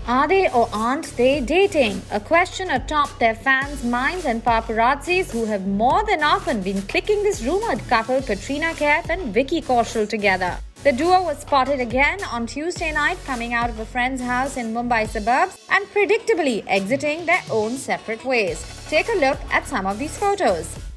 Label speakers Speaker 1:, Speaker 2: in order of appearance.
Speaker 1: Are they or aren't they dating? A question atop their fans' minds and paparazzis who have more than often been clicking this rumored couple Katrina Kaif and Vicky Kaushal together. The duo was spotted again on Tuesday night coming out of a friend's house in Mumbai suburbs and predictably exiting their own separate ways. Take a look at some of these photos.